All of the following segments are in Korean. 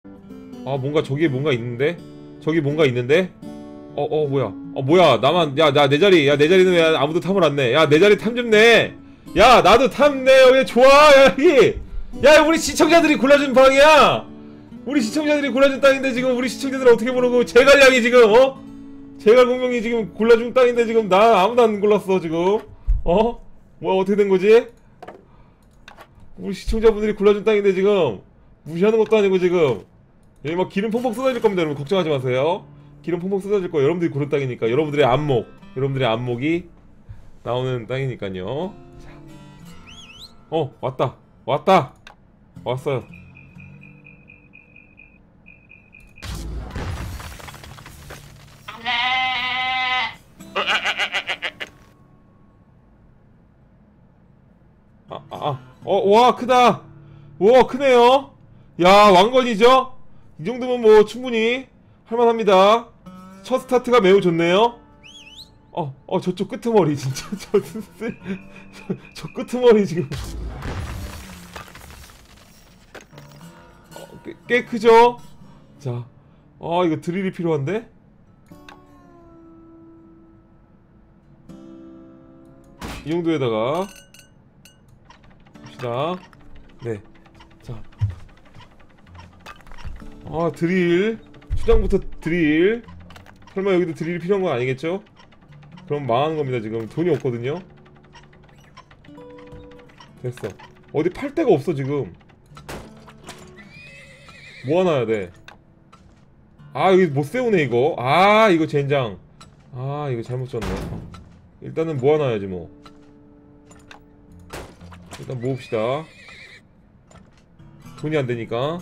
아 뭔가 저기에 뭔가 있는데? 저기 뭔가 있는데? 뭐야 뭐야 나만 야 나 내 자리 야 내 자리는 왜 아무도 탐을 안 내? 야 내 자리 탐 좀 내! 야 나도 탐 내! 여기 좋아 야 여기! 야 우리 시청자들이 골라준 방이야! 우리 시청자들이 골라준 땅인데 지금 우리 시청자들 어떻게 모르고 제갈량이 지금 제갈 공명이 지금 골라준 땅인데 지금 나 아무도 안 골랐어 지금 뭐야 어떻게 된 거지? 우리 시청자분들이 골라준 땅인데 지금 무시하는 것도 아니고 지금 여기 막 기름 펑펑 쏟아질 겁니다 여러분 걱정하지 마세요. 기름 펑펑 쏟아질 거예요. 여러분들이 고른 땅이니까 여러분들의 안목이 나오는 땅이니까요. 자, 왔다 왔어요. 와 크다. 와 크네요. 야 왕건이죠? 이 정도면 뭐 충분히 할만합니다. 첫 스타트가 매우 좋네요. 저쪽 끄트머리 진짜 저 끄트머리 지금 꽤 크죠? 자, 이거 드릴이 필요한데? 이 정도에다가 봅시다. 네, 자, 드릴 추장부터 드릴. 설마 여기도 드릴이 필요한 건 아니겠죠? 그럼 망하는 겁니다. 지금 돈이 없거든요. 됐어. 어디 팔 데가 없어 지금. 모아놔야 돼. 여기 못 세우네 이거. 이거 젠장. 이거 잘못 줬네. 일단은 모아놔야지 뭐. 일단 모읍시다. 돈이 안 되니까.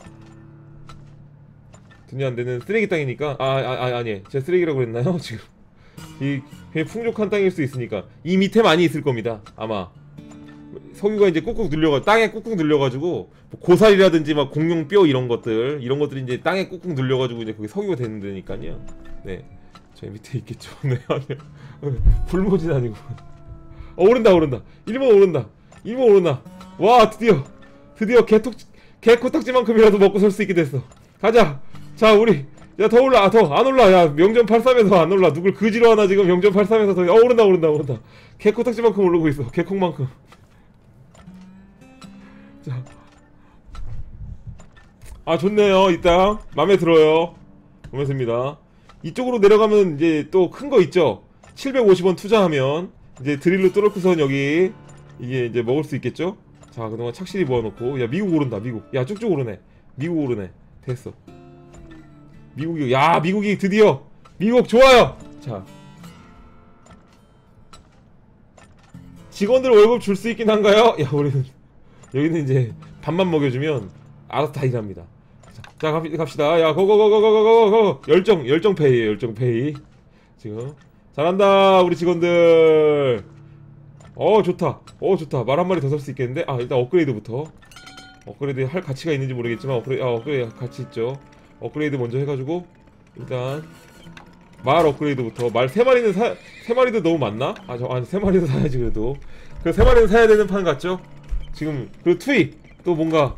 돈이 안 되는 쓰레기 땅이니까. 아니. 제가 쓰레기라고 그랬나요? 지금. 이 굉장히 풍족한 땅일 수 있으니까. 이 밑에 많이 있을 겁니다. 아마. 석유가 이제 꾹꾹 눌려가지고 땅에 꾹꾹 눌려가지고 뭐 고사리라든지 막 공룡뼈 이런 것들이 이제 땅에 꾹꾹 눌려가지고 이제 거기 석유가 되는 데니까요. 네, 저희 밑에 있겠죠. 네, 아니요. 불모진 아니고. 오른다. 1번 오른다. 와 드디어 개코딱지만큼이라도 먹고 살 수 있게 됐어. 가자. 자 우리 야 더 올라 더 안 올라. 야 명전 83에서 안 올라. 누굴 그지로 하나 지금 명전 83에서 더 오른다. 개코딱지만큼 오르고 있어. 개콩만큼. 자, 좋네요. 이 땅 맘에 들어요. 맘에 듭니다. 이쪽으로 내려가면 이제 또 큰 거 있죠. 750원 투자하면 이제 드릴로 뚫어서 여기 이게 이제 먹을 수 있겠죠. 자, 그동안 착실히 모아놓고. 야 미국 오른다. 미국. 야 쭉쭉 오르네. 미국 오르네. 됐어. 미국이 드디어 미국 좋아요. 자, 직원들 월급 줄 수 있긴 한가요? 야 우리는 여기는 이제 밥만 먹여주면 알아서 다 일합니다. 자 갑시다. 야 고고고고고고고고. 열정 페이에요. 열정 페이. 지금 잘한다 우리 직원들. 좋다. 말 한마리 더 살 수 있겠는데. 일단 업그레이드부터. 업그레이드 할 가치가 있는지 모르겠지만 업그레이드 가치 있죠. 업그레이드 먼저 해가지고 일단 말 업그레이드부터. 말 3마리는 3마리도 너무 많나? 아니 3마리도 사야지. 그래도 그 3마리는 사야 되는 판 같죠? 지금. 그리고 투입 또 뭔가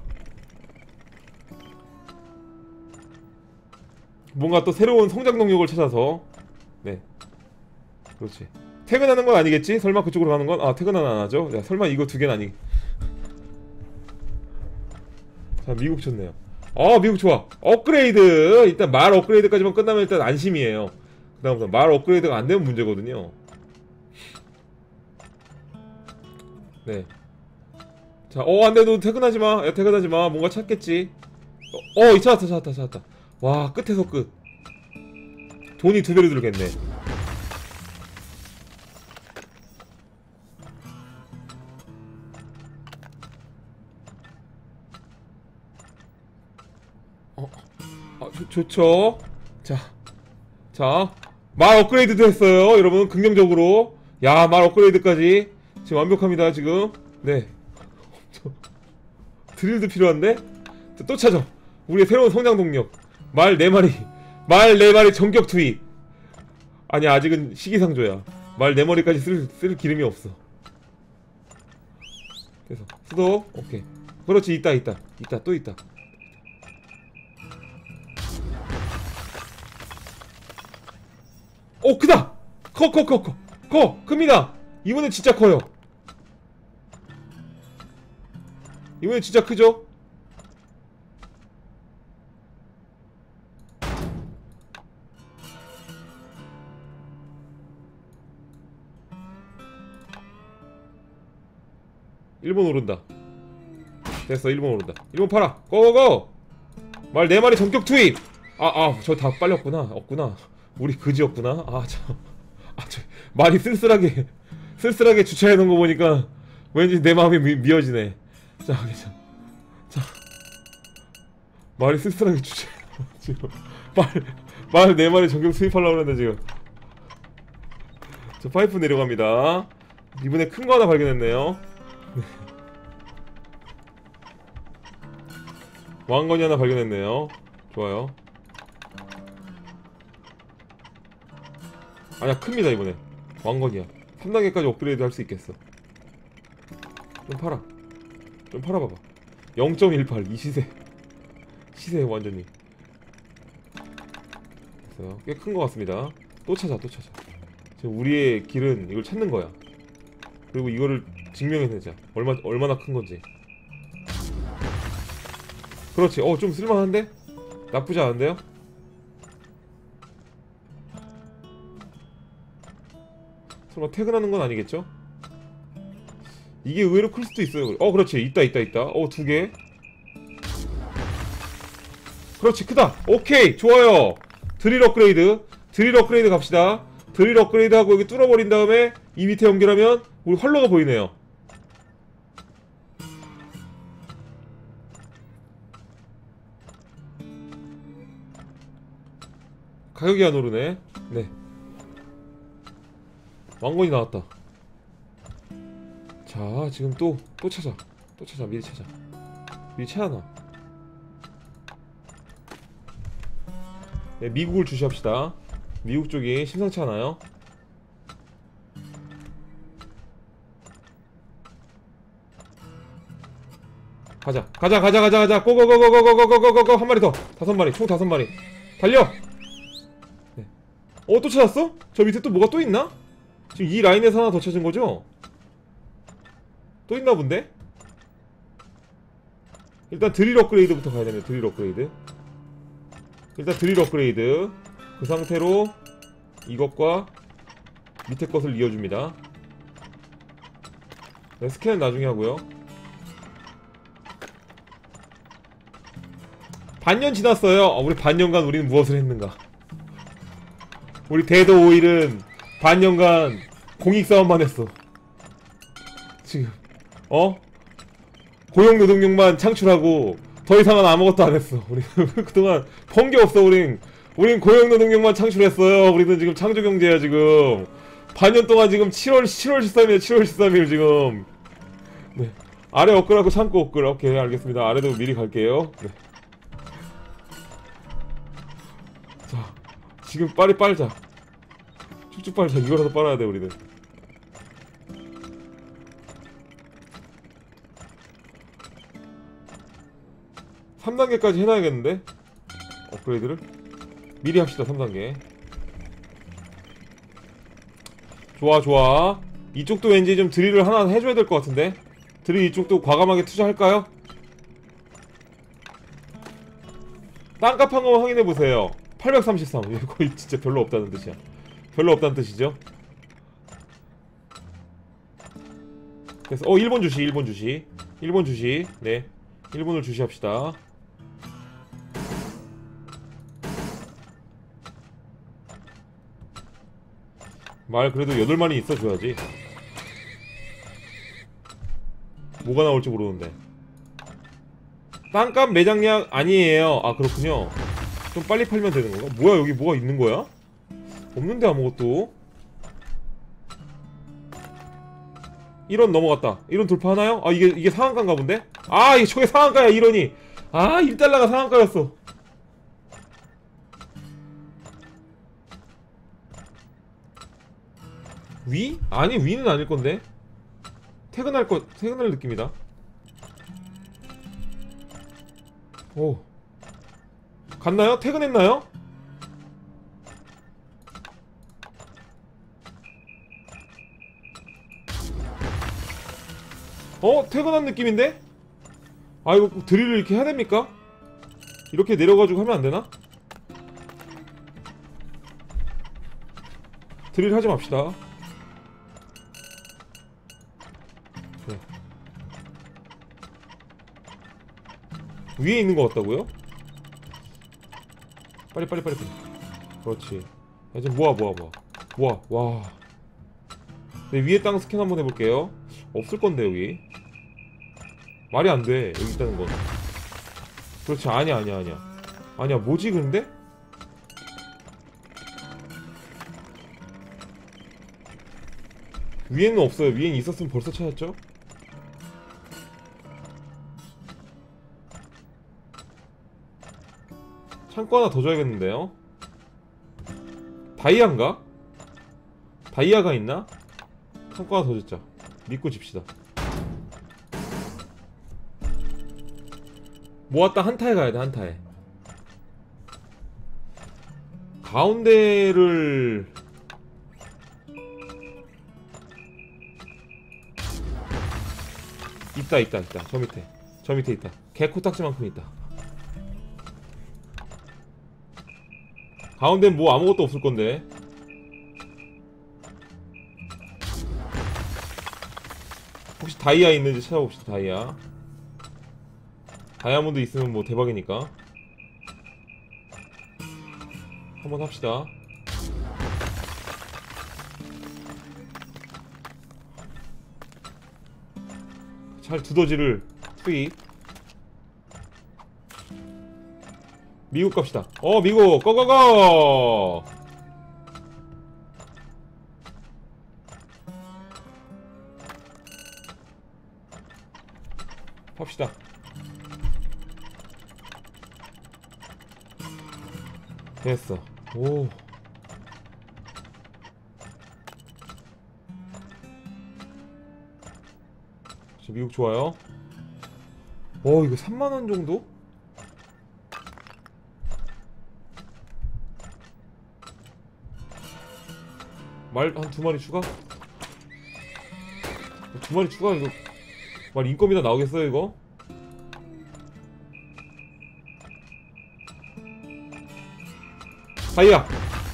또 새로운 성장 동력을 찾아서. 네, 그렇지. 퇴근하는 건 아니겠지? 설마 그쪽으로 가는 건? 퇴근은 안 하죠. 야, 설마 이거 두 개는 아니. 자, 미국 좋네요. 미국 좋아. 업그레이드. 일단 말 업그레이드까지만 끝나면 일단 안심이에요. 그 다음부터 말 업그레이드가 안 되면 문제거든요. 네. 자, 안돼. 너 퇴근하지 마. 야, 퇴근하지 마. 뭔가 찾겠지. 찾았다. 와, 끝에서 끝. 돈이 2배로 들겠네. 좋죠. 자, 말 업그레이드도 했어요. 여러분, 긍정적으로. 야, 말 업그레이드까지. 지금 완벽합니다, 지금. 네. 드릴도 필요한데? 또 찾아. 우리의 새로운 성장 동력. 말 4마리. 말 4마리 전격 투입. 아니, 아직은 시기상조야. 말 4마리까지 쓸 기름이 없어. 그래서 수도. 오케이. 그렇지. 있다. 또 있다. 오 크다. 큽니다. 이번엔 진짜 커요. 이번엔 진짜 크죠? 일본 오른다. 됐어. 일본 오른다. 일본 팔아. 고고고. 말 4마리 전격 투입. 저 다 빨렸구나. 없구나. 우리 그지였구나. 저 말이 쓸쓸하게 주차해놓은 거 보니까 왠지 내 마음이 미어지네. 자 말이 쓸쓸하게 주차해. 지금 말 4마리 전격 투입하려고 그러는데 지금. 저 파이프 내려갑니다. 이번에 큰 거 하나 발견했네요. 왕건이 하나 발견했네요. 좋아요. 아니야 큽니다 이번에. 왕건이야. 3단계까지 업그레이드 할 수 있겠어. 좀 팔아봐봐. 0.18 이 시세 완전히. 됐어요. 꽤 큰 거 같습니다. 또 찾아. 지금 우리의 길은 이걸 찾는 거야. 그리고 이거를 증명해내자. 얼마나 큰 건지. 그렇지. 좀 쓸만한데? 나쁘지 않은데요? 설마 퇴근하는 건 아니겠죠? 이게 의외로 클 수도 있어요. 그렇지. 있다. 2개. 그렇지. 크다. 오케이. 좋아요. 드릴 업그레이드 갑시다. 드릴 업그레이드 하고 여기 뚫어버린 다음에 이 밑에 연결하면 우리 활로가 보이네요. 가격이 안 오르네. 네. 왕건이 나왔다. 자, 지금 또 찾아. 미리 찾아놔. 네, 미국을 주시합시다. 미국 쪽이 심상치 않아요. 가자. 고고고고고고고고고고고. 한 마리 더. 5마리. 총 5마리. 달려. 네. 또 찾았어? 저 밑에 또 뭐가 또 있나? 지금 이 라인에서 하나 더 찾은 거죠? 또 있나 본데? 일단 드릴 업그레이드부터 가야 되네. 드릴 업그레이드. 일단 드릴 업그레이드. 그 상태로 이것과 밑에 것을 이어줍니다. 네, 스캔은 나중에 하고요. 반년 지났어요. 우리 반년간 우리는 무엇을 했는가? 우리 데드 오일은 반년간 공익싸움만 했어. 지금 고용노동력만 창출하고 더 이상은 아무것도 안 했어. 우리 그동안 번 게 없어. 우린 고용노동력만 창출했어요. 우리는 지금 창조경제야 지금. 반년 동안 지금 7월 13일 7월 13일 지금. 네. 아래 업글하고 창고 업글. 오케이 알겠습니다. 아래도 미리 갈게요. 네. 자 지금 빨리 빨자. 쭉쭉 빨자. 이거라도 빨아야 돼 우리는. 삼 3단계까지 해놔야겠는데? 업그레이드를? 미리 합시다 3단계. 좋아. 이쪽도 왠지 좀 드릴을 하나 해줘야 될 것 같은데? 드릴 이쪽도 과감하게 투자할까요? 땅값 한번 확인해보세요. 833. 이거 거의 진짜 별로 없다는 뜻이야. 별로 없다는 뜻이죠? 그래서 일본 주시. 네. 일본을 주시합시다. 말 그래도 8마리 있어줘야지. 뭐가 나올지 모르는데. 땅값 매장량 아니에요. 아 그렇군요. 좀 빨리 팔면 되는 건가? 뭐야 여기 뭐가 있는 거야? 없는데 아무것도. 1원 넘어갔다. 1원 돌파하나요? 아 이게 상한가인가 본데? 아 이게 저게 상한가야 1원이. 아 1달러가 상한가였어. 위? 아니 위는 아닐 건데. 퇴근할 느낌이다. 오. 갔나요? 퇴근했나요? 퇴근한 느낌인데? 아 이거 꼭 드릴을 이렇게 해야 됩니까? 이렇게 내려가지고 하면 안 되나? 드릴 하지 맙시다. 네. 위에 있는 것 같다고요? 빨리. 그렇지. 야, 좀 모아. 와. 네, 위에 땅 스캔 한번 해볼게요. 없을 건데 여기. 말이 안 돼. 여기 있다는 건. 그렇지. 아니야. 뭐지 근데? 위에는 없어요. 위에는 있었으면 벌써 찾았죠? 창고 하나 더 줘야겠는데요? 다이아인가? 다이아가 있나? 창고 하나 더 짓자. 믿고 집시다. 모았다 한타에 가야돼. 한타에 가운데를 있다. 저 밑에 있다. 개 코딱지만큼 있다. 가운데는 뭐 아무것도 없을 건데. 혹시 다이아 있는지 찾아봅시다. 다이아. 다이아몬드 있으면 뭐 대박이니까. 한번 합시다. 잘 두더지를 투입. 미국 갑시다. 미국 고고고. 팝시다. 됐어. 오. 미국 좋아요. 이거 3만원 정도? 말 한 2마리 추가? 2마리 추가? 이거 말 인건비다 나오겠어요 이거? 다이아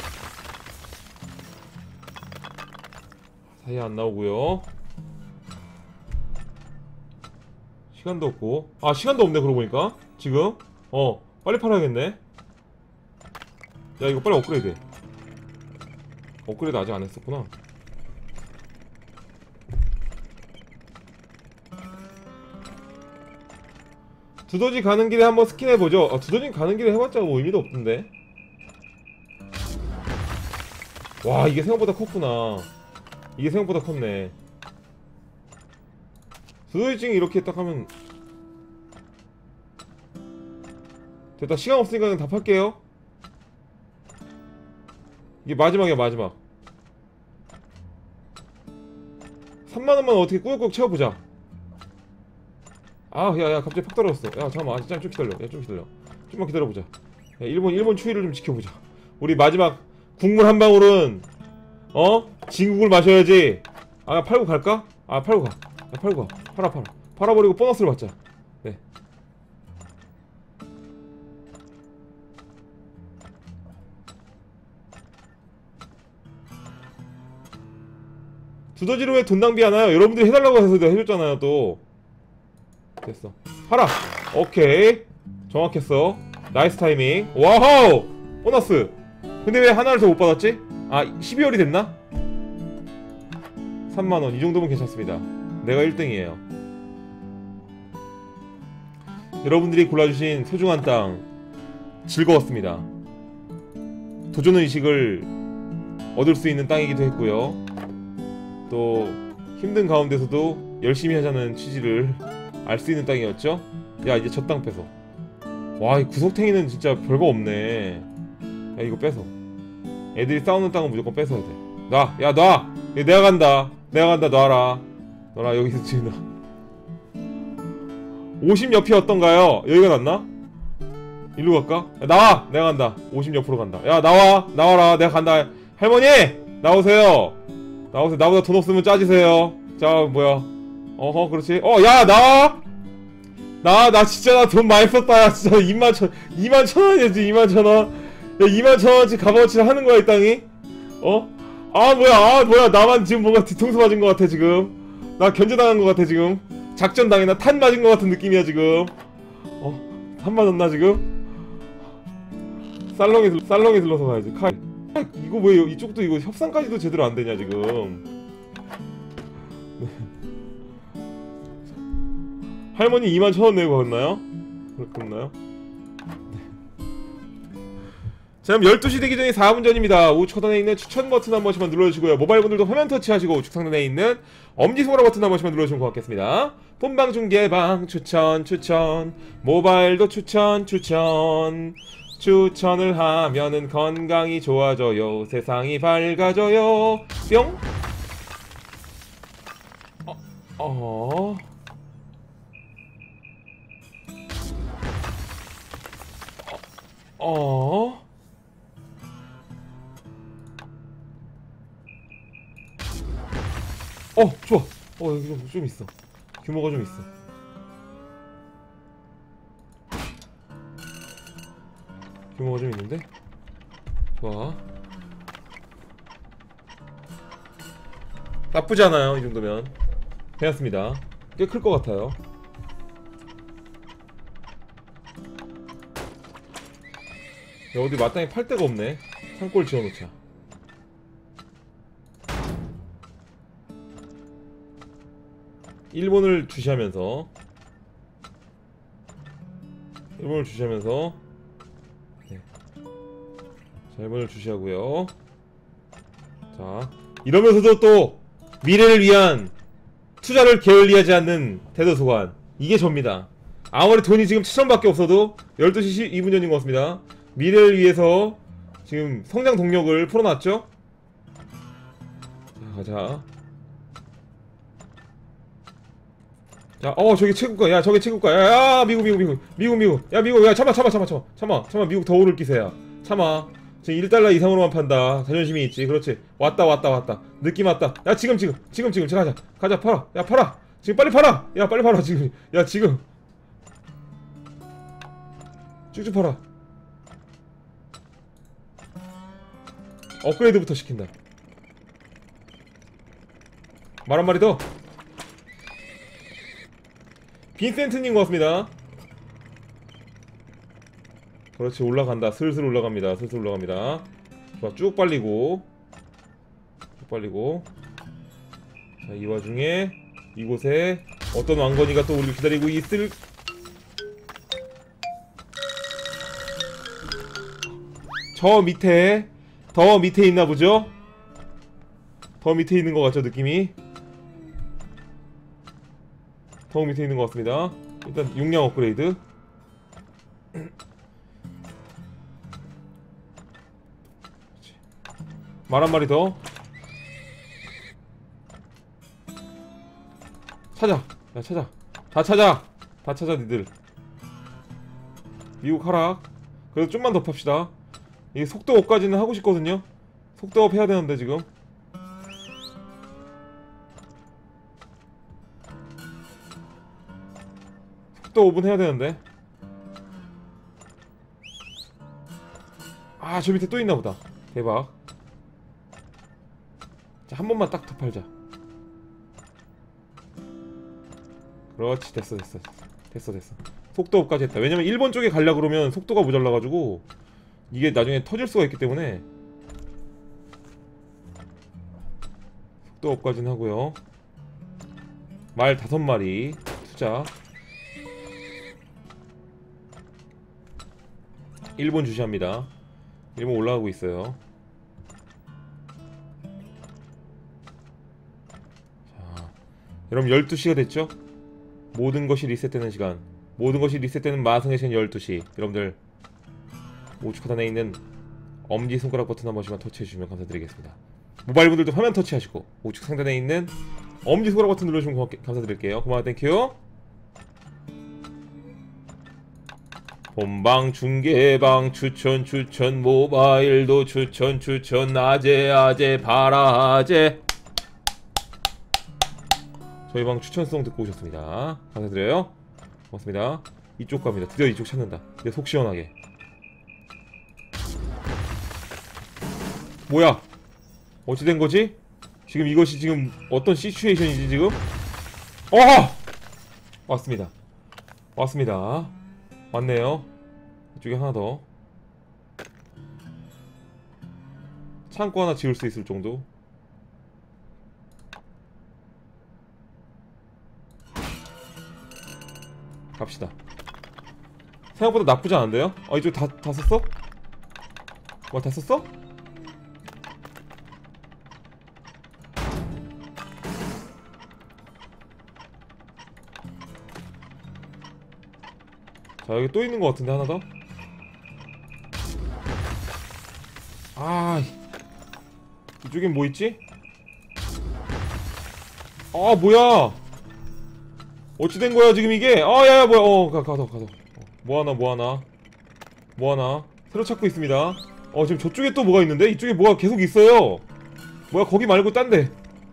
안 나오고요. 시간도 없고. 시간도 없네 그러고 보니까 지금. 빨리 팔아야겠네. 야 이거 빨리 업그레이드 해. 업그레이드 아직 안 했었구나. 두더지 가는 길에 한번 스킨해보죠. 두더지 가는 길에 해봤자 뭐 의미도 없던데. 와 이게 생각보다 컸구나. 이게 생각보다 컸네. 두더지증이 이렇게 딱 하면 됐다. 시간 없으니까 그냥 다 팔게요. 이게 마지막이야 마지막. 3만원만 어떻게 꾸역꾸역 채워보자. 야야 갑자기 팍 떨어졌어. 야 잠깐만 좀 기다려. 좀 기다려. 좀만 기다려보자. 야, 일본 추위를 좀 지켜보자. 우리 마지막 국물 한 방울은 진국을 마셔야지. 팔고 갈까? 팔고 가. 팔고 가. 팔아버리고 보너스를 받자. 네. 두더지로 왜 돈 낭비하나요? 여러분들이 해달라고 해서 내가 해줬잖아요 또. 됐어. 팔아. 오케이. 정확했어. 나이스 타이밍. 와우. 보너스. 근데 왜 하나를 더 못 받았지? 12월이 됐나? 3만원 이 정도면 괜찮습니다. 내가 1등이에요 여러분들이 골라주신 소중한 땅 즐거웠습니다. 도전의식을 얻을 수 있는 땅이기도 했고요. 또 힘든 가운데서도 열심히 하자는 취지를 알 수 있는 땅이었죠. 야 이제 저 땅 뺏어. 와 이 구석탱이는 진짜 별거 없네. 야 이거 뺏어. 애들이 싸우는 땅은 무조건 뺏어야 돼. 놔! 야 놔! 내가 간다 놔라. 너라 여기서 지금 50 옆이 어떤가요? 여기가 낫나? 일로 갈까? 야, 나와! 내가 간다. 50 옆으로 간다. 야 나와라. 내가 간다. 할머니! 나오세요. 나보다 돈 없으면 짜지세요. 자 뭐야 어허, 그렇지. 야, 나 진짜 나 돈 많이 썼다. 야, 진짜 21,000원이지, 21,000원. 야, 21,000원씩 값어치를 하는 거야, 이 땅이? 뭐야. 나만 지금 뭔가 뒤통수 맞은 것 같아, 지금. 나 견제당한 것 같아, 지금. 작전 당했나? 탄 맞은 것 같은 느낌이야, 지금. 탄 맞았나, 지금? 살롱에 들러서 가야지. 이거 왜, 이쪽도 이거 협상까지도 제대로 안 되냐, 지금. 할머니 21,000원 내고 갔나요? 그렇나요? 자, 그럼 12시 되기 전에 4분 전입니다. 우측 하단에 있는 추천 버튼 한 번씩만 눌러주시고요. 모바일 분들도 화면 터치하시고 우측 상단에 있는 엄지손가락 버튼 한 번씩만 눌러주시면 고맙겠습니다. 본방 중계방 추천 모바일도 추천을 하면은 건강이 좋아져요. 세상이 밝아져요. 뿅. 좋아. 여기 좀 있어. 규모가 좀 있어. 규모가 좀 있는데? 좋아. 나쁘지 않아요, 이 정도면. 괜찮습니다. 꽤 클 것 같아요. 야, 어디 마땅히 팔 데가 없네. 산골 지어놓자. 일본을 주시하면서 네. 자, 일본을 주시하고요. 자, 이러면서도 또 미래를 위한 투자를 게을리하지 않는 대도서관, 이게 접니다. 아무리 돈이 지금 7,000원밖에 없어도 12시 2분 전인 것 같습니다. 미래를 위해서 지금 성장 동력을 풀어놨죠? 자, 가자. 자, 저기 채굴가. 야, 저기 채굴가. 야, 미국. 야, 미국. 야, 참아. 미국 더 오를 기세야. 참아. 지금 1달러 이상으로만 판다. 자존심이 있지. 그렇지. 왔다. 느낌 왔다. 야, 지금. 가자. 팔아. 야, 팔아. 지금 빨리 팔아. 야, 빨리 팔아. 지금. 야, 지금. 쭉쭉 팔아. 업그레이드부터 시킨다. 말 한마리 더. 빈센트님 고맙습니다. 그렇지, 올라간다. 슬슬 올라갑니다. 좋아, 쭉 빨리고. 자, 이 와중에 이곳에 어떤 왕건이가 또 우리를 기다리고 있을. 더 밑에 있나 보죠? 더 밑에 있는 것 같죠, 느낌이? 더 밑에 있는 것 같습니다. 일단 용량 업그레이드. 말 한 마리 더. 찾아. 다 찾아 니들. 미국 하락. 그래도 좀만 더 팝시다. 이게 속도업까지는 하고 싶거든요. 속도업 해야 되는데 지금. 속도 5분 해야 되는데. 저 밑에 또 있나 보다. 대박. 자, 한 번만 딱 더 팔자. 그렇지, 됐어. 속도업까지 했다. 왜냐면 일본 쪽에 가려고 그러면 속도가 모자라가지고 이게 나중에 터질 수가 있기 때문에 속도업까지는 하고요. 말 5마리 투자. 일본 주시합니다. 일본 올라가고 있어요. 자, 여러분 12시가 됐죠? 모든 것이 리셋되는 시간. 모든 것이 리셋되는 마성의 시간 12시. 여러분들 우측 하단에 있는 엄지손가락 버튼 한 번씩만 터치해주시면 감사드리겠습니다. 모바일 분들도 화면 터치하시고 우측 상단에 있는 엄지손가락 버튼 눌러주시면 감사드릴게요. 고마워, 땡큐. 본방 중계방 추천 모바일도 추천 아재 바라제 저희 방 추천송 듣고 오셨습니다. 감사드려요. 고맙습니다. 이쪽 갑니다. 드디어 이쪽 찾는다. 이제 속 시원하게. 뭐야? 어찌 된 거지? 지금 이것이 지금 어떤 시츄에이션이지 지금? 왔습니다. 왔습니다. 왔네요. 이쪽에 하나 더. 창고 하나 지을 수 있을 정도. 갑시다. 생각보다 나쁘지 않은데요? 이쪽 다 썼어? 다 썼어? 자, 여기 또 있는 것 같은데, 하나 더? 이쪽엔 뭐 있지? 뭐야! 어찌 된 거야, 지금 이게? 야야, 뭐야, 가서. 뭐 하나. 새로 찾고 있습니다. 지금 저쪽에 또 뭐가 있는데? 이쪽에 뭐가 계속 있어요. 뭐야, 거기 말고 딴 데.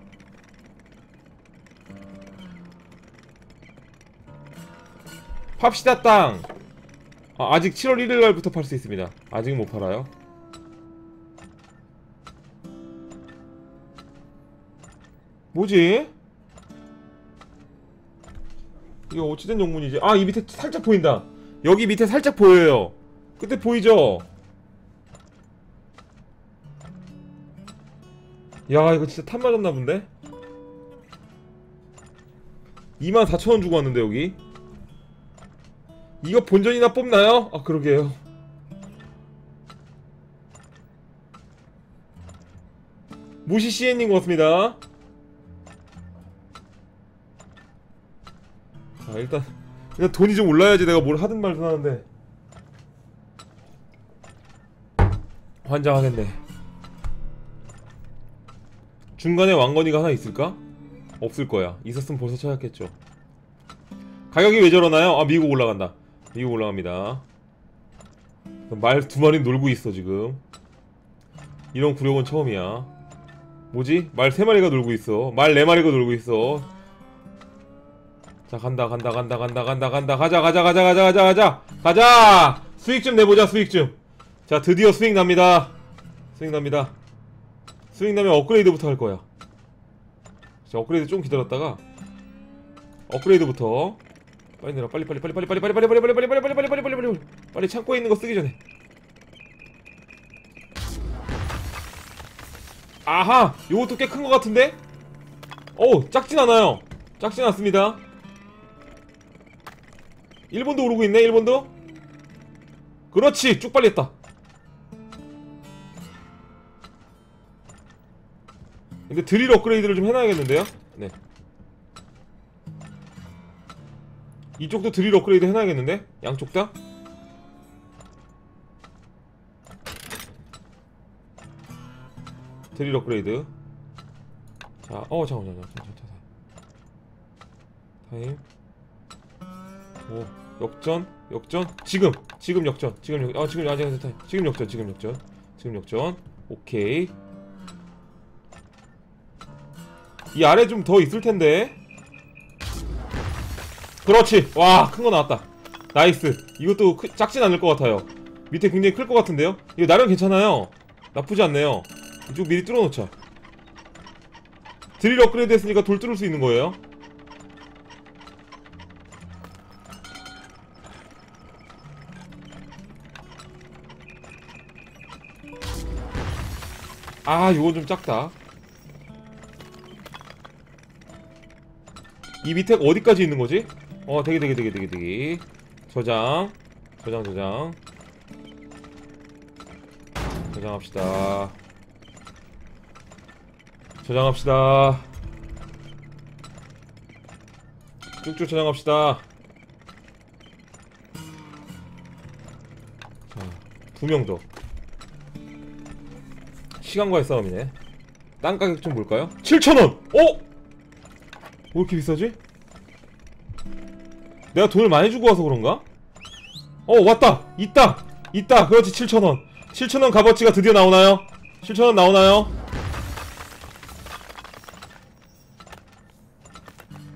팝시다, 땅! 아직 7월 1일날부터 팔 수 있습니다. 아직은 못 팔아요. 뭐지? 이거 어찌된 영문이지? 이 밑에 살짝 보인다. 여기 밑에 살짝 보여요. 끝에 보이죠? 야, 이거 진짜 탑 맞았나 본데? 24,000원 주고 왔는데 여기. 이거 본전이나 뽑나요? 그러게요. 무시 CN님 고맙습니다. 자, 일단 돈이 좀 올라야지 내가 뭘 하든 말든 하는데. 환장하겠네. 중간에 왕건이가 하나 있을까? 없을 거야. 있었으면 벌써 찾았겠죠. 가격이 왜 저러나요? 미국 올라간다. 미국 올라갑니다. 말 2마리 놀고 있어 지금. 이런 구력은 처음이야. 뭐지? 말 3마리가 놀고 있어. 말 4마리가 놀고 있어. 자, 간다. 가자! 수익 좀 내보자, 수익 좀. 자, 드디어 수익 납니다. 수익 나면 업그레이드부터 할 거야. 자, 업그레이드 좀 기다렸다가 업그레이드부터 빨리 내려. 빨리 창고에 있는 거 쓰기 전에. 아하! 요것도 꽤 큰 거 같은데? 작진 않아요. 작진 않습니다. 1번도 오르고 있네, 1번도? 그렇지! 쭉 빨리 했다. 근데 드릴 업그레이드를 좀 해놔야겠는데요? 네. 이쪽도 드릴 업그레이드 해놔야겠는데? 양쪽 다? 드릴 업그레이드. 자, 잠깐만. 타임. 역전. 지금 역전. 지금 역전. 오케이. 이 아래 좀 더 있을 텐데. 그렇지. 와, 큰 거 나왔다. 나이스. 이것도 작진 않을 것 같아요. 밑에 굉장히 클 것 같은데요? 이거 나름 괜찮아요. 나쁘지 않네요. 이쪽 미리 뚫어놓자. 드릴 업그레이드 했으니까 돌 뚫을 수 있는 거예요. 이건 좀 작다. 이 밑에가 어디까지 있는 거지? 되게. 저장합시다. 쭉쭉 저장합시다. 자, 2명 더. 시간과의 싸움이네. 땅 가격 좀 볼까요? 7,000원! 왜 이렇게 비싸지? 내가 돈을 많이 주고 와서 그런가? 왔다! 있다! 그렇지, 7,000원. 7,000원 값어치가 드디어 나오나요? 7,000원 나오나요?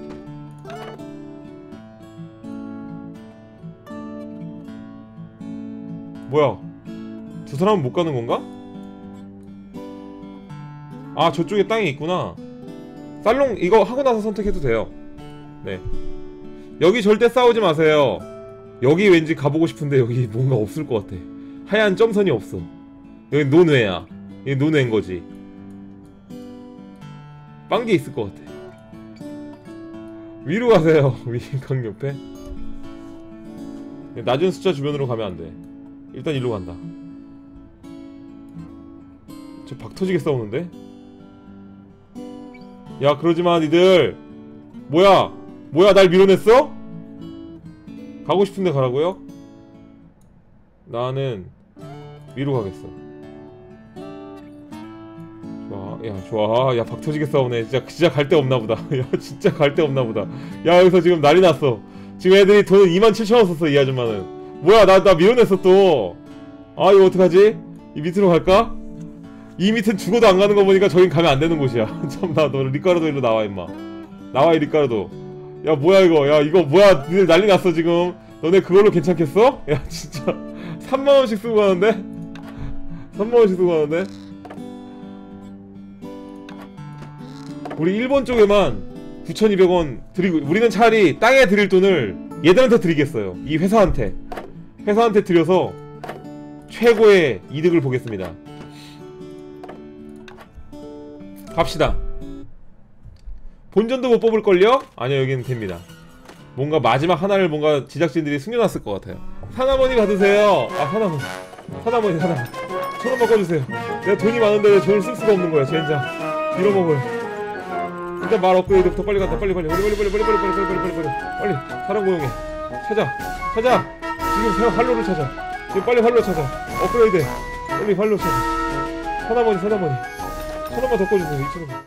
뭐야? 저 사람은 못 가는 건가? 아, 저쪽에 땅이 있구나. 살롱 이거 하고 나서 선택해도 돼요. 네. 여기 절대 싸우지 마세요. 여기 왠지 가보고 싶은데 여기 뭔가 없을 것 같아. 하얀 점선이 없어. 여기 논외야. 여기 논외인 거지. 빵개 있을 것 같아. 위로 가세요. 강 옆에. 낮은 숫자 주변으로 가면 안 돼. 일단 일로 간다. 저 박 터지게 싸우는데? 야, 그러지마 니들. 뭐야 날 밀어냈어? 가고 싶은데 가라고요? 나는 위로 가겠어. 좋아. 야, 좋아. 야, 박 터지게 싸우네. 진짜 갈 데 없나보다. 야, 진짜 갈 데 없나보다. 야, 여기서 지금 난리 났어. 지금 애들이 돈 27,000원 썼어. 이 아줌마는. 뭐야, 나 밀어냈어 또. 아, 이거 어떡하지? 이 밑으로 갈까? 이 밑은 죽어도 안 가는 거 보니까 저긴 가면 안 되는 곳이야. 참나, 너 리카르도 일로 나와 임마. 나와 이 리카르도. 야, 뭐야 이거. 야, 이거 뭐야. 니들 난리 났어 지금. 너네 그걸로 괜찮겠어? 야, 진짜 3만원씩 쓰고 가는데? 3만원씩 쓰고 가는데? 우리 일본 쪽에만 9,200원 드리고, 우리는 차라리 땅에 드릴 돈을 얘들한테 드리겠어요. 이 회사한테 드려서 최고의 이득을 보겠습니다. 갑시다. 본전도 못 뽑을걸요? 아니요, 여기는 됩니다. 뭔가 마지막 하나를 뭔가 제작진들이 숨겨놨을 것 같아요. 사나머니 받으세요. 아, 사나머니 1,000원 바꿔주세요. 내가 돈이 많은데 돈을 쓸 수가 없는 거야. 젠장 빌어먹을. 일단 말 업그레이드부터 빨리 간다. 빨리 사람 고용해. 찾아. 지금 활로를 찾아. 지금 빨리 활로 찾아. 업그레이드. 빨리 활로 찾아. 사나머니 1,000원만 더 꺼주세요. 2,000원.